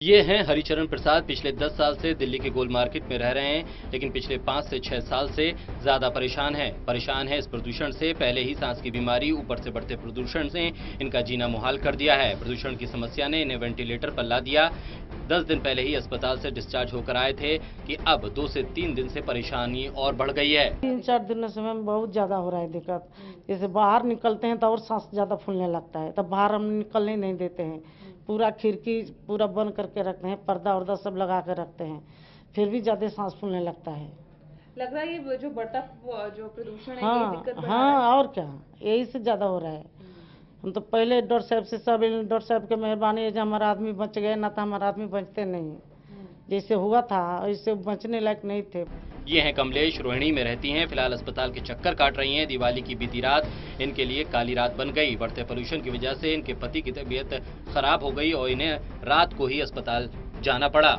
ये हैं हरिचरण प्रसाद। पिछले 10 साल से दिल्ली के गोल मार्केट में रह रहे हैं, लेकिन पिछले 5 से 6 साल से ज्यादा परेशान है इस प्रदूषण से। पहले ही सांस की बीमारी, ऊपर से बढ़ते प्रदूषण से इनका जीना मुहाल कर दिया है। प्रदूषण की समस्या ने इन्हें वेंटिलेटर पर ला दिया। 10 दिन पहले ही अस्पताल से डिस्चार्ज होकर आए थे कि अब 2 से 3 दिन से परेशानी और बढ़ गई है। 3-4 दिनों से मैम बहुत ज्यादा हो रहा है दिक्कत। जैसे बाहर निकलते हैं तो और सांस ज्यादा फूलने लगता है, तब बाहर हम निकलने नहीं देते हैं। पूरा खिड़की पूरा बंद करके रखते हैं, पर्दा वर्दा सब लगा कर रखते हैं, फिर भी ज्यादा सांस फूलने लगता है। लग रहा है ये जो बढ़ता जो प्रदूषण है हाँ, ये दिक्कत हाँ और क्या, यही से ज्यादा हो रहा है। हम तो पहले डॉक्टर साहब से सब डॉक्टर साहब की मेहरबानी है जो हमारा आदमी बच गए, ना तो हमारा आदमी बचते नहीं। जैसे हुआ था वैसे बचने लायक नहीं थे। ये हैं कमलेश, रोहिणी में रहती हैं। फिलहाल अस्पताल के चक्कर काट रही हैं। दिवाली की बीती रात इनके लिए काली रात बन गई। बढ़ते पोल्यूशन की वजह से इनके पति की तबीयत खराब हो गई और इन्हें रात को ही अस्पताल जाना पड़ा।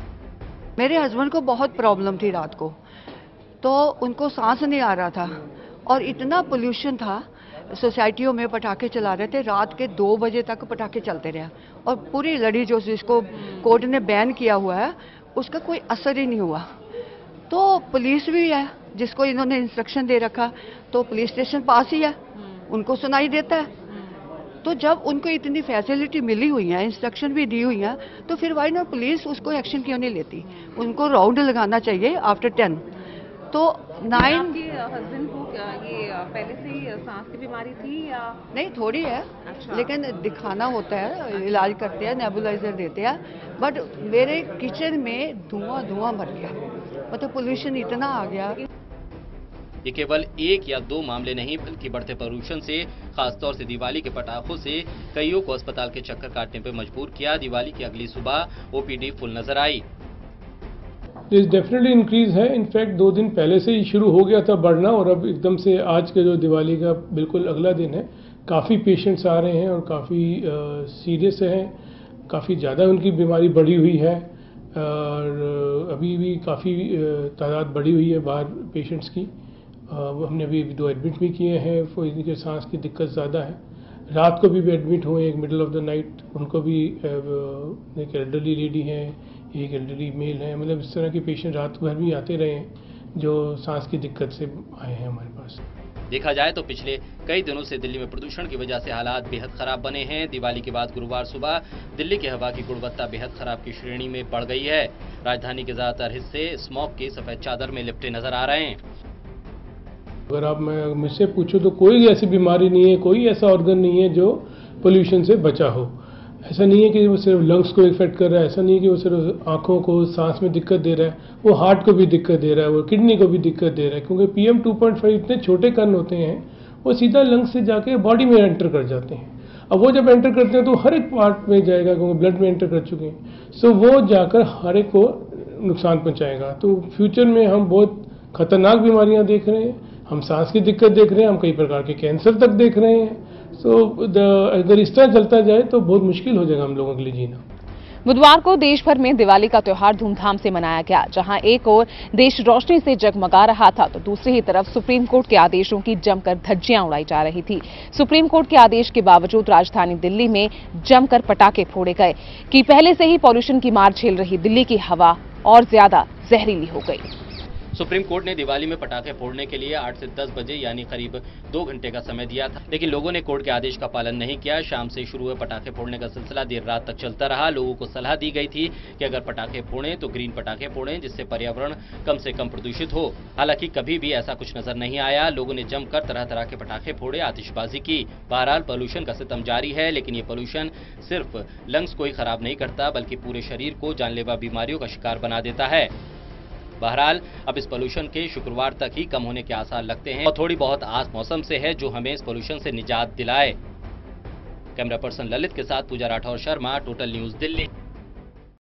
मेरे हस्बैंड को बहुत प्रॉब्लम थी रात को, तो उनको सांस नहीं आ रहा था और इतना पोल्यूशन था। सोसाइटियों में पटाखे चला रहे थे, रात के 2 बजे तक पटाखे चलते रहे और पूरी लड़ी जो जिसको कोर्ट ने बैन किया हुआ है उसका कोई असर ही नहीं हुआ। तो पुलिस भी है जिसको इन्होंने इंस्ट्रक्शन दे रखा, तो पुलिस स्टेशन पास ही है, उनको सुनाई देता है। तो जब उनको इतनी फैसिलिटी मिली हुई है, इंस्ट्रक्शन भी दी हुई है, तो फिर वाई नॉट पुलिस उसको एक्शन क्यों नहीं लेती? उनको राउंड लगाना चाहिए आफ्टर 10। तो 9 हस्बैंड को क्या ये पहले से ही सांस की बीमारी थी या नहीं? थोड़ी है। अच्छा। लेकिन दिखाना होता है, इलाज करते हैं, नेबुलाइजर देते हैं। बट मेरे किचन में धुआं भर गया, मतलब पोल्यूशन इतना आ गया। ये केवल 1 या 2 मामले नहीं, बल्कि बढ़ते प्रदूषण से, खासतौर से दिवाली के पटाखों से कईयों को अस्पताल के चक्कर काटने पर मजबूर किया। दिवाली की अगली सुबह ओपीडी फुल नजर आई। डेफिनेटली इंक्रीज है। इनफैक्ट 2 दिन पहले से ही शुरू हो गया था बढ़ना और अब एकदम से आज के जो दिवाली का बिल्कुल अगला दिन है, काफ़ी पेशेंट्स आ रहे हैं और काफ़ी सीरियस हैं, काफ़ी ज़्यादा उनकी बीमारी बढ़ी हुई है और अभी भी काफ़ी तादाद बढ़ी हुई है बाहर पेशेंट्स की। हमने अभी 2 एडमिट भी किए हैं, इनके सांस की दिक्कत ज़्यादा है। रात को भी एडमिट हुए, एक मिडल ऑफ द नाइट, उनको भी एक एल्डरली लेडी हैं, एक एल्डरली मेल है। मतलब इस तरह के पेशेंट रात भर भी आते रहे हैं जो सांस की दिक्कत से आए हैं हमारे पास। देखा जाए तो पिछले कई दिनों से दिल्ली में प्रदूषण की वजह से हालात बेहद खराब बने हैं। दिवाली के बाद गुरुवार सुबह दिल्ली की हवा की गुणवत्ता बेहद खराब की श्रेणी में बढ़ गई है। राजधानी के ज्यादातर हिस्से स्मॉग की सफेद चादर में लिपटे नजर आ रहे हैं। अगर आप मुझसे पूछो तो कोई ऐसी बीमारी नहीं है, कोई ऐसा ऑर्गन नहीं है जो पोल्यूशन से बचा हो। ऐसा नहीं है कि वो सिर्फ लंग्स को इफेक्ट कर रहा है, ऐसा नहीं है कि वो सिर्फ आंखों को, सांस में दिक्कत दे रहा है, वो हार्ट को भी दिक्कत दे रहा है, वो किडनी को भी दिक्कत दे रहा है। क्योंकि PM 2.5 इतने छोटे कण होते हैं, वो सीधा लंग्स से जाके बॉडी में एंटर कर जाते हैं। अब वो जब एंटर करते हैं तो हर एक पार्ट में जाएगा, क्योंकि ब्लड में एंटर कर चुके हैं। सो वो जाकर हर एक को नुकसान पहुँचाएगा। तो फ्यूचर में हम बहुत खतरनाक बीमारियाँ देख रहे हैं, हम सांस की दिक्कत देख रहे हैं, हम कई प्रकार के कैंसर तक देख रहे हैं। अगर इस तरह चलता जाए तो बहुत मुश्किल हो जाएगा हम लोगों के लिए जीना। बुधवार को देश भर में दिवाली का त्योहार धूमधाम से मनाया गया। जहां एक ओर देश रोशनी से जगमगा रहा था, तो दूसरी ही तरफ सुप्रीम कोर्ट के आदेशों की जमकर धज्जियां उड़ाई जा रही थी। सुप्रीम कोर्ट के आदेश के बावजूद राजधानी दिल्ली में जमकर पटाखे फोड़े गए कि पहले से ही पॉल्यूशन की मार झेल रही दिल्ली की हवा और ज्यादा जहरीली हो गई। सुप्रीम कोर्ट ने दिवाली में पटाखे फोड़ने के लिए 8 से 10 बजे यानी करीब 2 घंटे का समय दिया था, लेकिन लोगों ने कोर्ट के आदेश का पालन नहीं किया। शाम से शुरू हुए पटाखे फोड़ने का सिलसिला देर रात तक चलता रहा। लोगों को सलाह दी गई थी कि अगर पटाखे फोड़ें तो ग्रीन पटाखे फोड़ें, जिससे पर्यावरण कम से कम प्रदूषित हो। हालांकि कभी भी ऐसा कुछ नजर नहीं आया। लोगों ने जमकर तरह तरह के पटाखे फोड़े, आतिशबाजी की। बहरहाल पोल्यूशन का सितम जारी है, लेकिन ये पोल्यूशन सिर्फ लंग्स को ही खराब नहीं करता, बल्कि पूरे शरीर को जानलेवा बीमारियों का शिकार बना देता है। बहरहाल अब इस पोल्यूशन के शुक्रवार तक ही कम होने के आसार लगते हैं और थोड़ी बहुत आस मौसम से है जो हमें इस पोल्यूशन से निजात दिलाए। कैमरा पर्सन ललित के साथ पूजा राठौर शर्मा, टोटल न्यूज दिल्ली।